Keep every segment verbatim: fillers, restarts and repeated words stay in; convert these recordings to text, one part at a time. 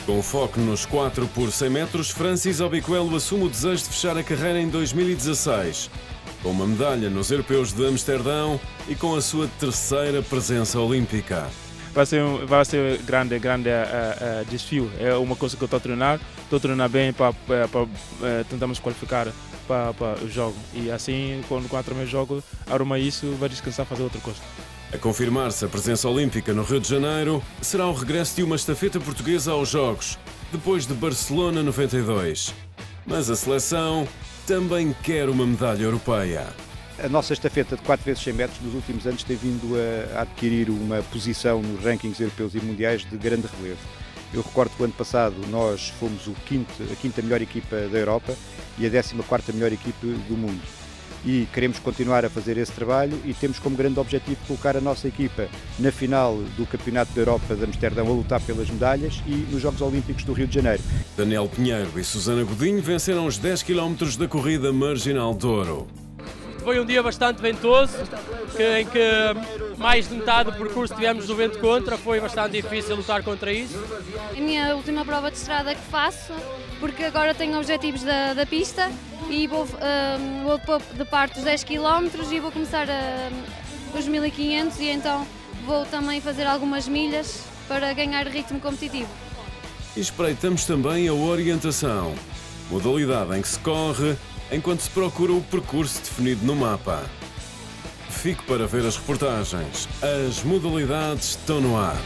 Com foco nos quatro por cem metros, Francis Obiquelo assume o desejo de fechar a carreira em dois mil e dezasseis, com uma medalha nos Europeus de Amsterdão e com a sua terceira presença olímpica. Vai ser, vai ser grande, grande uh, uh, desafio. É uma coisa que eu estou a treinar, estou a treinar bem para, para, para uh, tentarmos qualificar para, para o jogo. E assim, quando quatro meses jogo, arruma isso, vai descansar, fazer outra coisa. A confirmar-se a presença olímpica no Rio de Janeiro, será o regresso de uma estafeta portuguesa aos Jogos, depois de Barcelona noventa e dois. Mas a seleção também quer uma medalha europeia. A nossa estafeta de quatro vezes cem metros nos últimos anos tem vindo a adquirir uma posição nos rankings europeus e mundiais de grande relevo. Eu recordo que o ano passado nós fomos o quinto, a quinta melhor equipa da Europa e a décima quarta melhor equipa do mundo. E queremos continuar a fazer esse trabalho e temos como grande objetivo colocar a nossa equipa na final do Campeonato da Europa de Amsterdão a lutar pelas medalhas e nos Jogos Olímpicos do Rio de Janeiro. Daniel Pinheiro e Susana Godinho venceram os dez quilómetros da corrida Marginal Douro. Foi um dia bastante ventoso, que, em que mais de metade do percurso tivemos do vento contra, foi bastante difícil lutar contra isso. É a minha última prova de estrada que faço, porque agora tenho objetivos da, da pista e vou, um, vou pôr de parte os dez quilómetros e vou começar um, os mil e quinhentos e então vou também fazer algumas milhas para ganhar ritmo competitivo. E espreitamos também a orientação, modalidade em que se corre enquanto se procura o percurso definido no mapa. Fique para ver as reportagens. As modalidades estão no ar.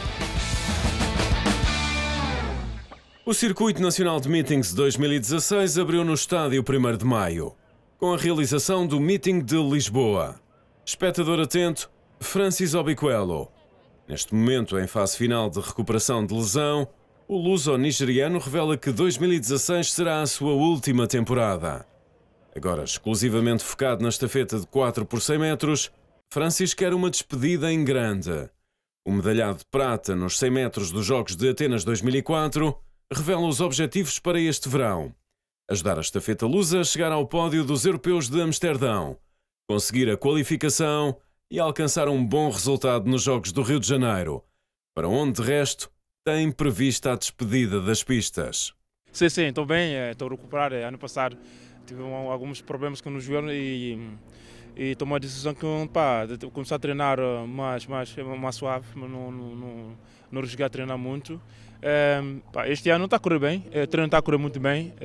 O Circuito Nacional de Meetings dois mil e dezasseis abriu no estádio primeiro de maio, com a realização do Meeting de Lisboa. Espectador atento, Francis Obiquelo. Neste momento, em fase final de recuperação de lesão, o luso-nigeriano revela que dois mil e dezasseis será a sua última temporada. Agora exclusivamente focado na estafeta de quatro por cem metros, Francis quer uma despedida em grande. O medalhado de prata nos cem metros dos Jogos de Atenas dois mil e quatro revela os objetivos para este verão. Ajudar a estafeta lusa a chegar ao pódio dos Europeus de Amsterdão, conseguir a qualificação e alcançar um bom resultado nos Jogos do Rio de Janeiro, para onde, de resto, tem prevista a despedida das pistas. Sim, sim, estou bem, estou a recuperar. Ano passado tive alguns problemas com o joelho e, e tomei a decisão que pá, de começar a treinar mais, mais, mais suave, não, não, não, não cheguei a treinar muito. É, pá, este ano está a correr bem, o treino está a correr muito bem.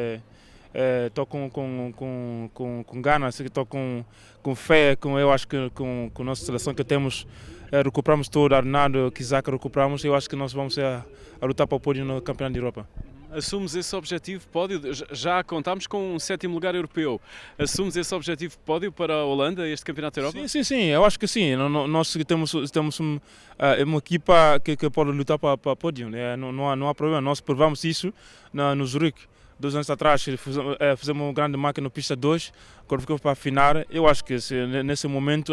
Estou é, é, com, com, com, com, com ganas, estou com, com fé, com, eu acho que com, com a nossa seleção que temos, é, recuperamos todo, Arnaldo, Kizaka recuperamos, eu acho que nós vamos a, a lutar para o pódio no Campeonato da Europa. Assumes esse objetivo pódio, já contámos com um sétimo lugar europeu, assumes esse objetivo pódio para a Holanda, este Campeonato da Europa? Sim, sim, sim, eu acho que sim, nós temos, temos uma, uma equipa que, que pode lutar para, para o pódio, né? não, não, há, não há problema, nós provamos isso na, no Zurique, dois anos atrás, fizemos, fizemos uma grande máquina no pista dois, quando ficou para afinar, eu acho que se, nesse momento,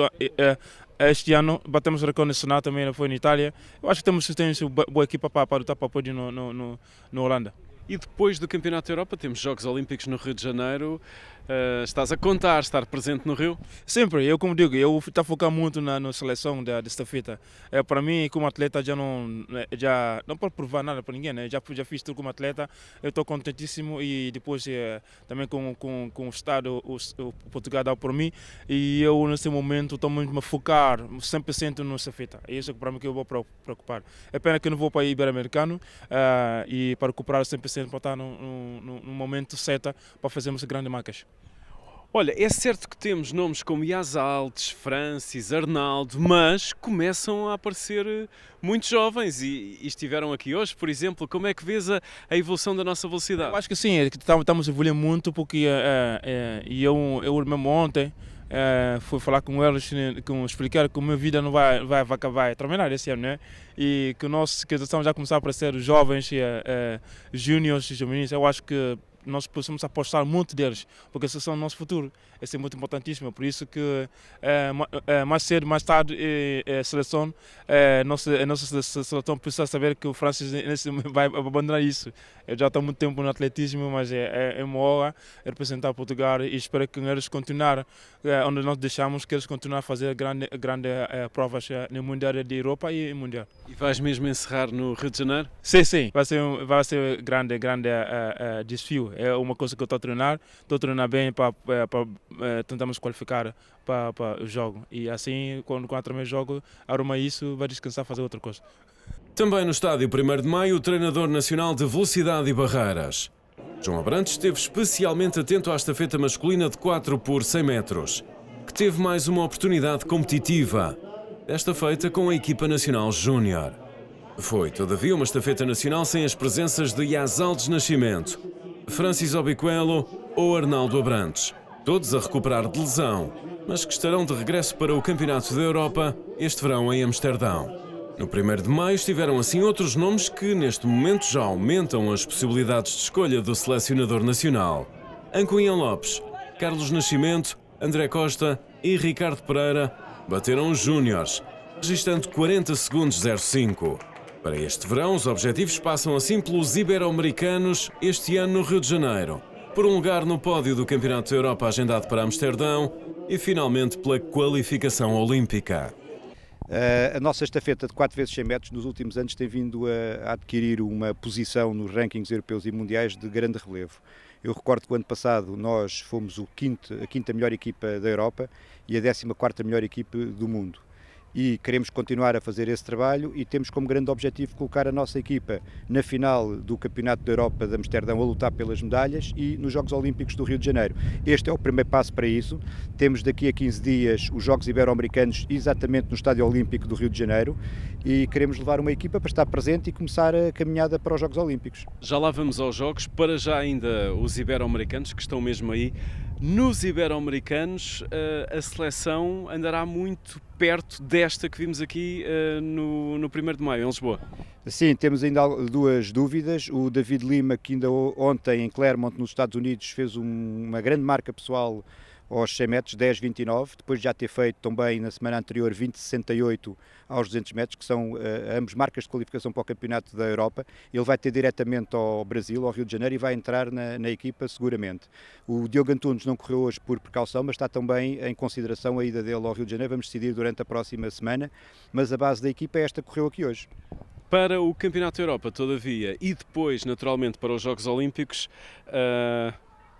este ano batemos o recorde nacional também, foi na Itália, eu acho que temos, temos uma boa equipa para, para lutar para o pódio no, no, no, no Holanda. E depois do Campeonato da Europa temos Jogos Olímpicos no Rio de Janeiro. Uh, estás a contar estar presente no Rio? Sempre, eu como digo, eu estou a focar muito na, na seleção da, desta fita. É, para mim, como atleta, já não, já não posso provar nada para ninguém, né? já, já fiz tudo como atleta, eu estou contentíssimo e depois é, também com, com, com o Estado, o, o Portugal dá por mim e eu nesse momento estou muito a focar cem por cento nessa fita. É isso que para mim que eu vou preocupar. É pena que eu não vou para o Ibero-Americano uh, e para recuperar cem por cento para estar no, no, no momento certo para fazermos grandes marcas. Olha, é certo que temos nomes como Ias Altes, Francis, Arnaldo, mas começam a aparecer muitos jovens e, e estiveram aqui hoje, por exemplo. Como é que vês a, a evolução da nossa velocidade? Eu acho que sim, estamos evoluindo muito porque é, é, eu, eu mesmo ontem é, fui falar com eles, com, explicar que a minha vida não vai, vai, vai, vai terminar esse ano, né? E que nós que estamos já a começar a aparecer jovens, é, é, júniores e jovens, eu acho que nós possamos apostar muito deles, porque esses são o nosso futuro. Isso é muito importantíssimo, por isso que é, é, mais cedo, mais tarde, é, a seleção, é, nossa, a nossa seleção precisa saber que o Francis vai abandonar isso. Eu já estou há muito tempo no atletismo, mas é, é uma hora representar Portugal e espero que eles continuem é, onde nós deixamos, que eles continuem a fazer grandes grande, é, provas no Mundial de Europa e Mundial. E vais mesmo encerrar no Rio de Janeiro? Sim, sim, vai ser um vai ser grande, grande uh, uh, desafio. É uma coisa que eu estou a treinar, estou a treinar bem para, para, para uh, tentarmos qualificar para, para o jogo. E assim, quando, quando terminar o jogo, arruma isso, vai descansar, fazer outra coisa. Também no estádio primeiro de maio, o treinador nacional de velocidade e barreiras. João Abrantes esteve especialmente atento à estafeta masculina de quatro por cem metros, que teve mais uma oportunidade competitiva, desta feita com a equipa nacional júnior. Foi, todavia, uma estafeta nacional sem as presenças de Yazaldes Nascimento, Francis Obiquelo ou Arnaldo Abrantes, todos a recuperar de lesão, mas que estarão de regresso para o Campeonato da Europa este verão em Amsterdão. No primeiro de maio estiveram assim outros nomes que neste momento já aumentam as possibilidades de escolha do selecionador nacional. Ancoinha Lopes, Carlos Nascimento, André Costa e Ricardo Pereira bateram os júniores, registrando quarenta segundos zero cinco. Para este verão, os objetivos passam assim pelos ibero-americanos este ano no Rio de Janeiro, por um lugar no pódio do Campeonato da Europa agendado para Amsterdão e finalmente pela qualificação olímpica. Uh, a nossa estafeta de quatro vezes cem metros nos últimos anos tem vindo a, a adquirir uma posição nos rankings europeus e mundiais de grande relevo. Eu recordo que o ano passado nós fomos o quinto, a quinta melhor equipa da Europa e a décima quarta melhor equipa do mundo. E queremos continuar a fazer esse trabalho e temos como grande objetivo colocar a nossa equipa na final do Campeonato da Europa de Amsterdão a lutar pelas medalhas e nos Jogos Olímpicos do Rio de Janeiro. Este é o primeiro passo para isso. Temos daqui a quinze dias os Jogos Ibero-Americanos exatamente no Estádio Olímpico do Rio de Janeiro e queremos levar uma equipa para estar presente e começar a caminhada para os Jogos Olímpicos. Já lá vamos aos Jogos, para já ainda os Ibero-Americanos que estão mesmo aí. Nos Ibero-Americanos, a seleção andará muito perto desta que vimos aqui no, no primeiro de maio, em Lisboa. Sim, temos ainda duas dúvidas. O David Lima, que ainda ontem em Claremont, nos Estados Unidos, fez um, uma grande marca pessoal aos cem metros, dez vinte e nove, depois de já ter feito também na semana anterior vinte sessenta e oito aos duzentos metros, que são uh, ambos marcas de qualificação para o Campeonato da Europa. Ele vai ter diretamente ao Brasil, ao Rio de Janeiro, e vai entrar na, na equipa seguramente. O Diogo Antunes não correu hoje por precaução, mas está também em consideração a ida dele ao Rio de Janeiro. Vamos decidir durante a próxima semana, mas a base da equipa é esta que correu aqui hoje. Para o Campeonato da Europa, todavia, e depois, naturalmente, para os Jogos Olímpicos, uh...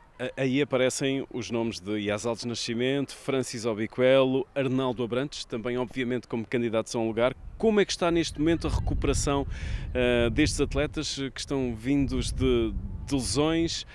aí aparecem os nomes de Yazaldes Nascimento, Francis Obiquelo, Arnaldo Abrantes, também obviamente como candidatos a um lugar. Como é que está neste momento a recuperação uh, destes atletas que estão vindos de, de lesões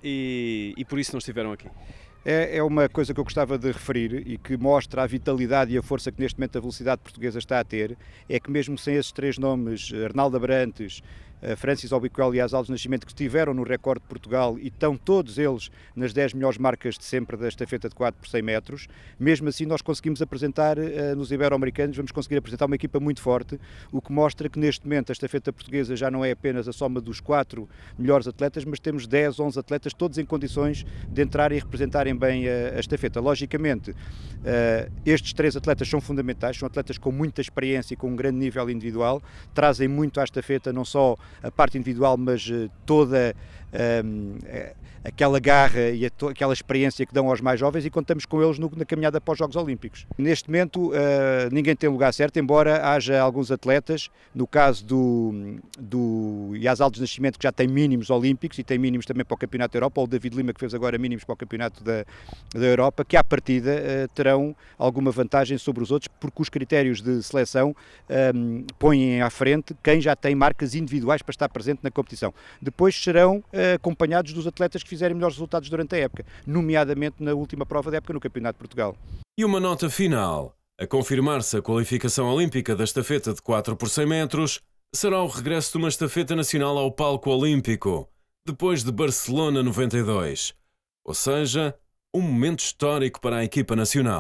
e, e por isso não estiveram aqui? É, é uma coisa que eu gostava de referir e que mostra a vitalidade e a força que neste momento a velocidade portuguesa está a ter, é que mesmo sem esses três nomes, Arnaldo Abrantes, Francis Obiquelo e Yazaldes Nascimento, que estiveram no recorde de Portugal e estão todos eles nas dez melhores marcas de sempre da estafeta de quatro por cem metros, mesmo assim nós conseguimos apresentar uh, nos Ibero-Americanos, vamos conseguir apresentar uma equipa muito forte, o que mostra que neste momento a estafeta portuguesa já não é apenas a soma dos quatro melhores atletas, mas temos dez, onze atletas todos em condições de entrar e representarem bem a, a estafeta. Logicamente, uh, estes três atletas são fundamentais, são atletas com muita experiência e com um grande nível individual, trazem muito à estafeta, não só a parte individual, mas uh, toda um, aquela garra e a to aquela experiência que dão aos mais jovens, e contamos com eles no, na caminhada para os Jogos Olímpicos. Neste momento uh, ninguém tem lugar certo, embora haja alguns atletas, no caso do, do Yazaldes Nascimento, que já tem mínimos olímpicos e tem mínimos também para o Campeonato da Europa, ou o David Lima, que fez agora mínimos para o Campeonato da, da Europa, que à partida uh, terão alguma vantagem sobre os outros, porque os critérios de seleção um, põem à frente quem já tem marcas individuais para estar presente na competição. Depois serão uh, acompanhados dos atletas que fizerem melhores resultados durante a época, nomeadamente na última prova da época no Campeonato de Portugal. E uma nota final. A confirmar-se a qualificação olímpica da estafeta de quatro por cem metros, será o regresso de uma estafeta nacional ao palco olímpico, depois de Barcelona noventa e dois. Ou seja, um momento histórico para a equipa nacional.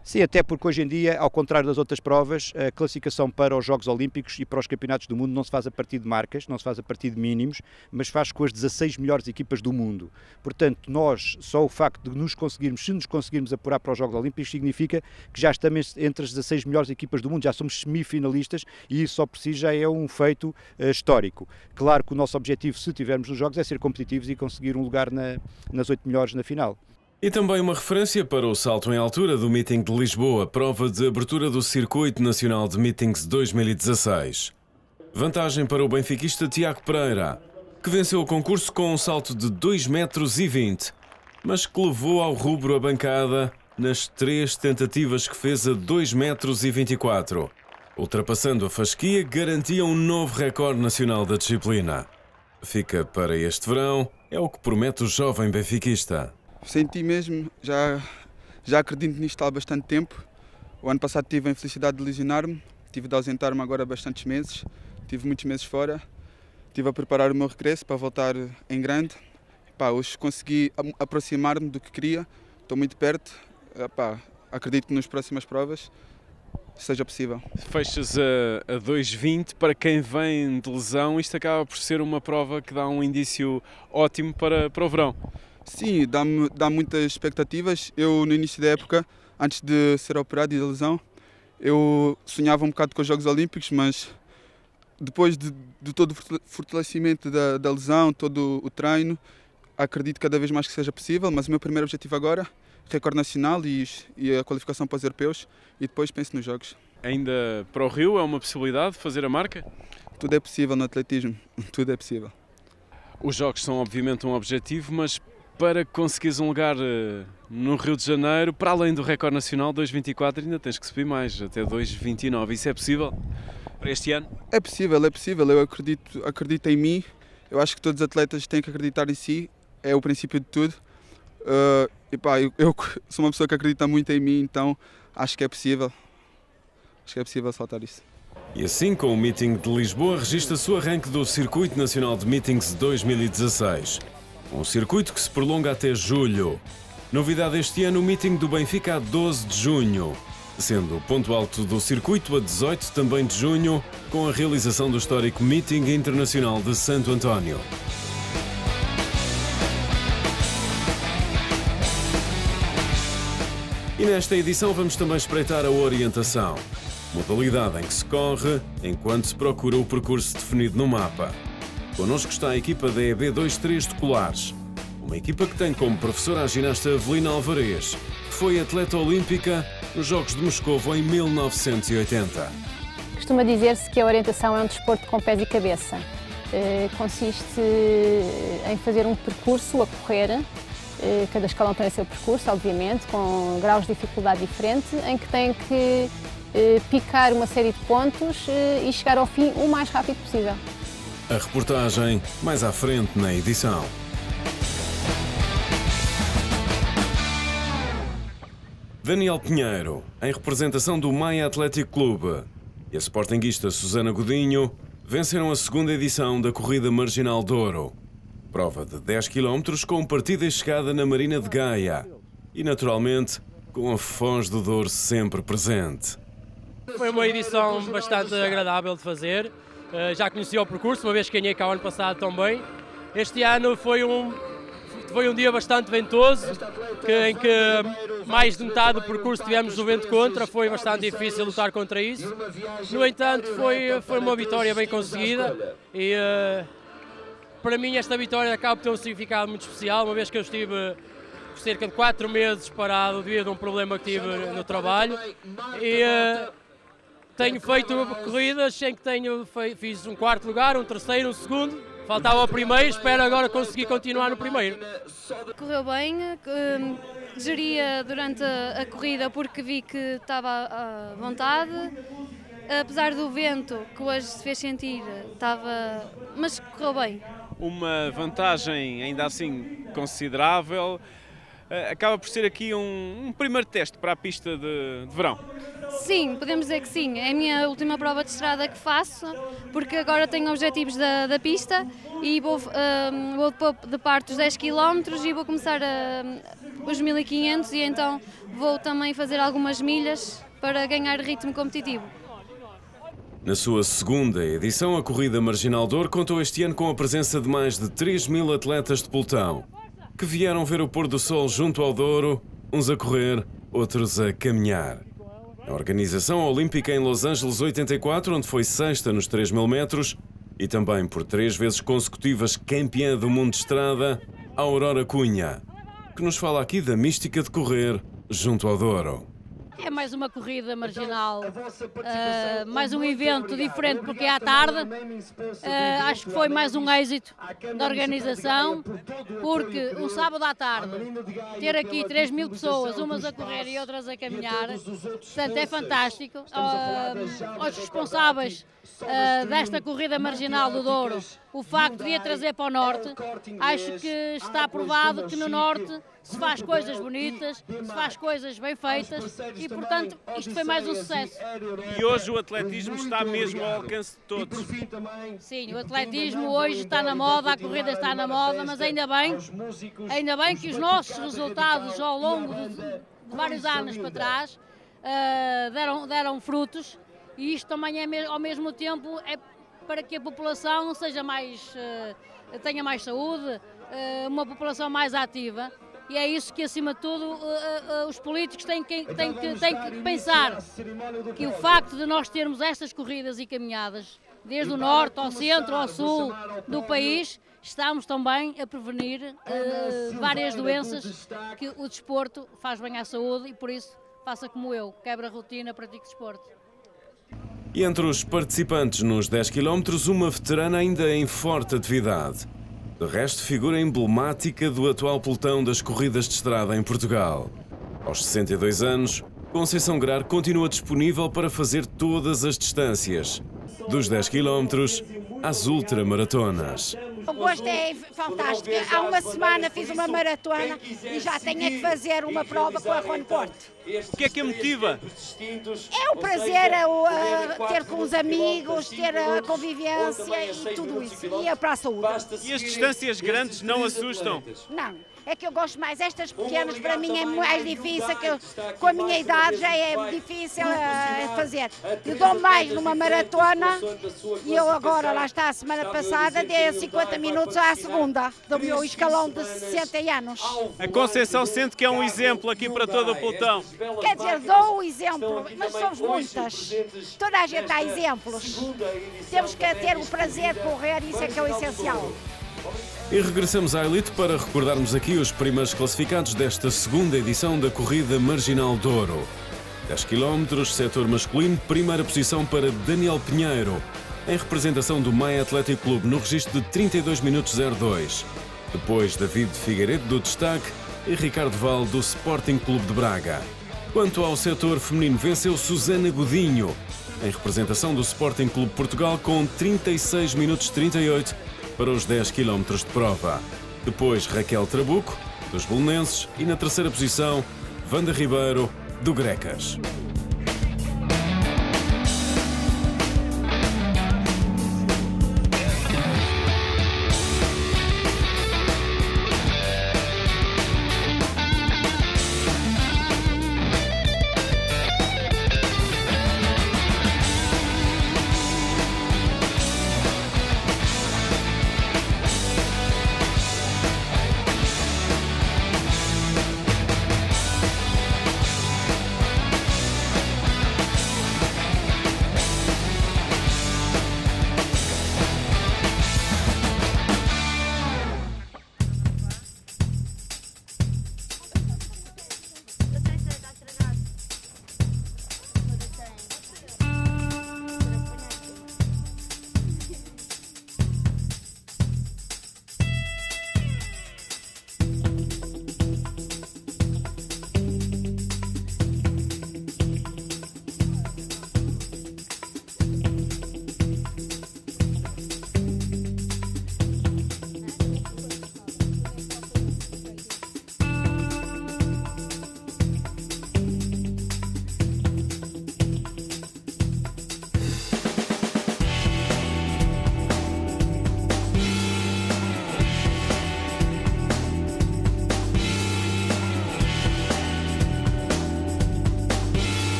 Sim, até porque hoje em dia, ao contrário das outras provas, a classificação para os Jogos Olímpicos e para os Campeonatos do Mundo não se faz a partir de marcas, não se faz a partir de mínimos, mas faz com as dezasseis melhores equipas do mundo. Portanto, nós, só o facto de nos conseguirmos, se nos conseguirmos apurar para os Jogos Olímpicos, significa que já estamos entre as dezasseis melhores equipas do mundo, já somos semifinalistas e isso só por si já é um feito uh, histórico. Claro que o nosso objetivo, se tivermos nos Jogos, é ser competitivos e conseguir um lugar na, nas oito melhores na final. E também uma referência para o salto em altura do Meeting de Lisboa, prova de abertura do Circuito Nacional de Meetings dois mil e dezasseis. Vantagem para o benfiquista Tiago Pereira, que venceu o concurso com um salto de dois metros e vinte, mas que levou ao rubro a bancada nas três tentativas que fez a dois metros e vinte e quatro. Ultrapassando a fasquia, garantia um novo recorde nacional da disciplina. Fica para este verão, é o que promete o jovem benfiquista. Senti mesmo, já, já acredito nisto há bastante tempo. O ano passado tive a infelicidade de lesionar-me, tive de ausentar-me agora há bastantes meses, tive muitos meses fora, estive a preparar o meu regresso para voltar em grande. Epá, hoje consegui aproximar-me do que queria, estou muito perto, epá, acredito que nas próximas provas seja possível. Fechas a, a dois vinte, para quem vem de lesão, isto acaba por ser uma prova que dá um indício ótimo para, para o verão. Sim, dá-me dá muitas expectativas. Eu, no início da época, antes de ser operado e de lesão, eu sonhava um bocado com os Jogos Olímpicos, mas depois de, de todo o fortalecimento da, da lesão, todo o treino, acredito cada vez mais que seja possível, mas o meu primeiro objetivo agora, recorde nacional e, e a qualificação para os europeus, e depois penso nos Jogos. Ainda para o Rio é uma possibilidade de fazer a marca? Tudo é possível no atletismo, tudo é possível. Os Jogos são obviamente um objetivo, mas para conseguires um lugar no Rio de Janeiro, para além do recorde nacional dois vinte e quatro, ainda tens que subir mais, até dois vinte e nove. Isso é possível para este ano? É possível, é possível. Eu acredito, acredito em mim. Eu acho que todos os atletas têm que acreditar em si. É o princípio de tudo. Uh, e pá, eu, eu sou uma pessoa que acredita muito em mim, então acho que é possível. Acho que é possível saltar isso. E assim, com o Meeting de Lisboa, registra-se o arranque do Circuito Nacional de Meetings dois mil e dezasseis. Um circuito que se prolonga até julho. Novidade este ano, o Meeting do Benfica a doze de junho, sendo o ponto alto do circuito a dezoito também de junho, com a realização do histórico Meeting Internacional de Santo António. E nesta edição vamos também espreitar a orientação, modalidade em que se corre enquanto se procura o percurso definido no mapa. Connosco está a equipa da E B vinte e três de Colares, uma equipa que tem como professora a ginasta Evelina Alvarez, que foi atleta olímpica nos Jogos de Moscovo em mil novecentos e oitenta. Costuma dizer-se que a orientação é um desporto com pés e cabeça. Consiste em fazer um percurso a correr, cada escalão tem o seu percurso, obviamente, com graus de dificuldade diferente, em que tem que picar uma série de pontos e chegar ao fim o mais rápido possível. A reportagem mais à frente na edição. Daniel Pinheiro, em representação do Maia Atlético Clube, e a sportinguista Susana Godinho venceram a segunda edição da Corrida Marginal Douro. Prova de dez quilómetros com partida e chegada na Marina de Gaia. E, naturalmente, com a Foz do Douro sempre presente. Foi uma edição bastante agradável de fazer. Uh, já conhecia o percurso, uma vez que ganhei cá o ano passado também. Este ano foi um, foi um dia bastante ventoso, que, em que mais de metade do percurso tivemos o vento contra, foi bastante difícil lutar contra isso. No entanto, foi, foi uma vitória bem conseguida e uh, para mim esta vitória acaba por ter um significado muito especial, uma vez que eu estive por cerca de quatro meses parado devido a um problema que tive no trabalho. E, uh, Tenho feito corridas em que tenho, fiz um quarto lugar, um terceiro, um segundo, faltava o primeiro, espero agora conseguir continuar no primeiro. Correu bem, geria durante a corrida porque vi que estava à vontade, apesar do vento que hoje se fez sentir, estava, mas correu bem. Uma vantagem ainda assim considerável, acaba por ser aqui um, um primeiro teste para a pista de, de verão. Sim, podemos dizer que sim. É a minha última prova de estrada que faço, porque agora tenho objetivos da, da pista e vou, um, vou pôr de parte os dez quilómetros e vou começar a, os mil e quinhentos e então vou também fazer algumas milhas para ganhar ritmo competitivo. Na sua segunda edição, a Corrida Marginal Douro contou este ano com a presença de mais de três mil atletas de pelotão, que vieram ver o pôr do sol junto ao Douro, uns a correr, outros a caminhar. A organização olímpica em Los Angeles oitenta e quatro, onde foi sexta nos três mil metros, e também por três vezes consecutivas campeã do mundo de estrada, a Aurora Cunha, que nos fala aqui da mística de correr junto ao Douro. É mais uma corrida marginal, uh, mais um evento diferente porque é à tarde. Uh, acho que foi mais um êxito da organização, porque um sábado à tarde, ter aqui três mil pessoas, umas a correr e outras a caminhar, portanto é fantástico. Uh, aos responsáveis uh, desta corrida marginal do Douro, o facto de a trazer para o Norte, acho que está provado que no Norte se faz coisas bonitas, se faz coisas bem feitas e, portanto, isto foi mais um sucesso. E hoje o atletismo está mesmo ao alcance de todos. Sim, o atletismo hoje está na moda, a corrida está na moda, mas ainda bem, ainda bem que os nossos resultados ao longo de, de vários anos para trás uh, deram, deram frutos e isto também é ao mesmo tempo é para que a população seja mais, uh, tenha mais saúde, uh, uma população mais ativa. E é isso que, acima de tudo, uh, uh, os políticos têm que, têm, que, têm que pensar, que o facto de nós termos estas corridas e caminhadas, desde o norte ao centro, ao sul do país, estamos também a prevenir uh, várias doenças que o desporto faz bem à saúde e, por isso, faça como eu, quebra a rotina, pratique desporto. E entre os participantes nos dez quilómetros, uma veterana ainda em forte atividade. De resto, figura emblemática do atual pelotão das corridas de estrada em Portugal. Aos sessenta e dois anos, Conceição Grar continua disponível para fazer todas as distâncias, dos dez quilómetros às ultramaratonas. O gosto é fantástico. Há uma semana fiz uma maratona e já tenho que fazer uma prova com a Rony Porte. O que é que a motiva? É o prazer, é o, uh, ter com os amigos, ter a convivência e tudo isso. E é para a saúde. E as distâncias grandes não assustam? Não. É que eu gosto mais. Estas pequenas para mim é mais difícil, que eu, com a minha idade já é difícil uh, fazer. Eu dou mais numa maratona e eu agora, lá está, a semana passada, dei cinquenta minutos à segunda do meu escalão de sessenta anos. A Conceição sente que é um exemplo aqui para todo o pelotão. Quer dizer, dou o exemplo, mas somos muitas. Toda a gente dá exemplos. Temos que ter o prazer de correr, isso é que é o essencial. E regressamos à elite para recordarmos aqui os primeiros classificados desta segunda edição da Corrida Marginal Douro. dez quilómetros, setor masculino, primeira posição para Daniel Pinheiro, em representação do Maia Atlético Clube, no registro de trinta e dois minutos zero dois. Depois, David Figueiredo, do destaque, e Ricardo Val, do Sporting Clube de Braga. Quanto ao setor feminino, venceu Susana Godinho, em representação do Sporting Clube Portugal, com trinta e seis minutos trinta e oito para os dez quilómetros de prova. Depois, Raquel Trabuco, dos Belenenses, e na terceira posição, Wanda Ribeiro, do Grecas.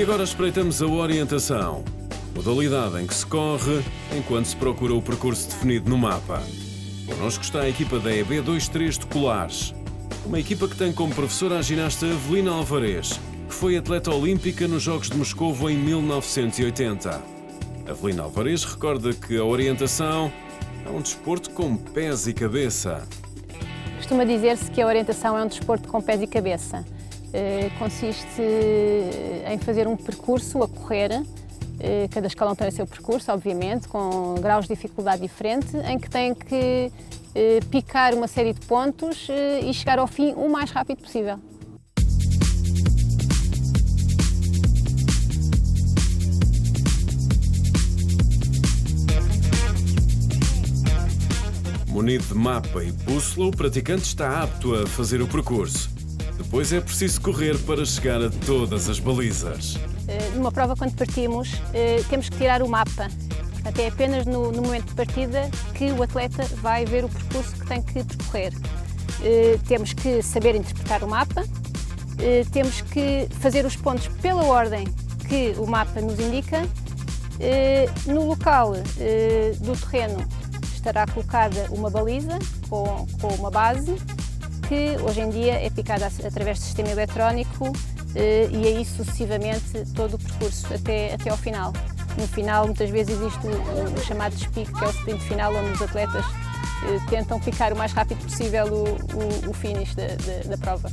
E agora espreitamos a orientação, modalidade em que se corre enquanto se procura o percurso definido no mapa. Connosco está a equipa da E B vinte e três de Colares, uma equipa que tem como professora a ginasta Avelina Alvarez, que foi atleta olímpica nos Jogos de Moscovo em mil novecentos e oitenta. Avelina Alvarez recorda que a orientação é um desporto com pés e cabeça. Costuma dizer-se que a orientação é um desporto com pés e cabeça. Consiste em fazer um percurso a correr, cada escalão tem o seu percurso, obviamente, com graus de dificuldade diferente, em que tem que picar uma série de pontos e chegar ao fim o mais rápido possível. Munido de mapa e bússola, o praticante está apto a fazer o percurso. Depois é preciso correr para chegar a todas as balizas. Numa prova, quando partimos, temos que tirar o mapa. Portanto, é apenas no, no momento de partida que o atleta vai ver o percurso que tem que percorrer. Temos que saber interpretar o mapa, temos que fazer os pontos pela ordem que o mapa nos indica. No local do terreno estará colocada uma baliza com, com uma base, que hoje em dia é picada através do sistema eletrónico e aí sucessivamente todo o percurso até, até ao final. No final, muitas vezes existe o, o chamado despique, que é o sprint final, onde os atletas tentam picar o mais rápido possível o, o, o finish da, da, da prova.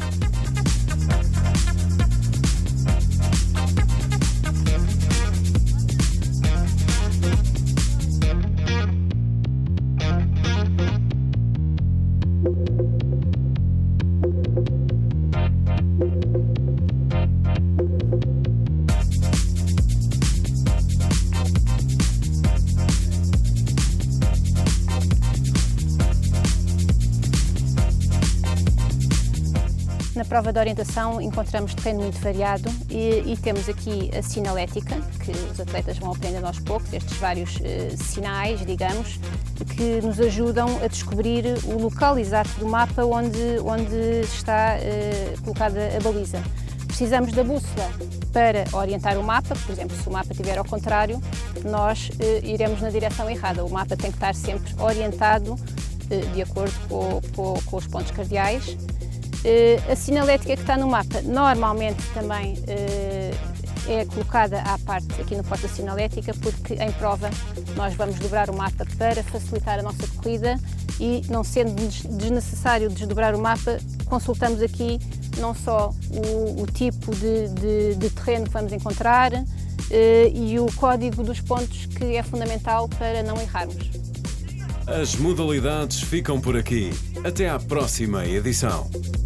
Na prova de orientação encontramos terreno muito variado e, e temos aqui a sinalética, que os atletas vão aprendendo aos poucos, estes vários eh, sinais, digamos, que nos ajudam a descobrir o local exato do mapa onde, onde está eh, colocada a baliza. Precisamos da bússola para orientar o mapa, por exemplo, se o mapa estiver ao contrário, nós eh, iremos na direção errada. O mapa tem que estar sempre orientado eh, de acordo com, com, com os pontos cardeais. Uh, a sinalética que está no mapa normalmente também uh, é colocada à parte aqui no porta sinalética, porque em prova nós vamos dobrar o mapa para facilitar a nossa corrida e, não sendo desnecessário desdobrar o mapa, consultamos aqui não só o, o tipo de, de, de terreno que vamos encontrar uh, e o código dos pontos, que é fundamental para não errarmos. As modalidades ficam por aqui. Até à próxima edição.